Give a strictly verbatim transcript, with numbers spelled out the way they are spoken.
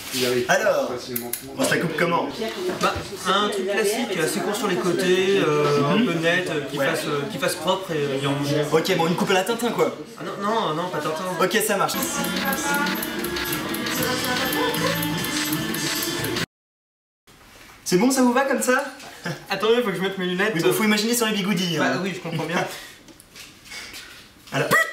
Alors, on se la coupe comment? Bah, un truc classique, assez court sur les côtés, euh, un peu net, euh, qui, ouais. fasse, euh, qui fasse propre et bien manger. Ok, bon, une coupe à la Tintin quoi. Ah non, non, non, pas Tintin. Ok, ça marche. C'est bon, ça vous va comme ça? Attendez, faut que je mette mes lunettes. Oui, bah, faut imaginer sur les bigoudis. Bah hein. oui, je comprends bien. Alors...